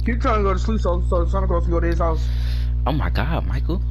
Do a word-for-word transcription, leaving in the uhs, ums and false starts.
Keep trying to go to sleep so, so Santa Claus can go to his house. Oh my God, Michael.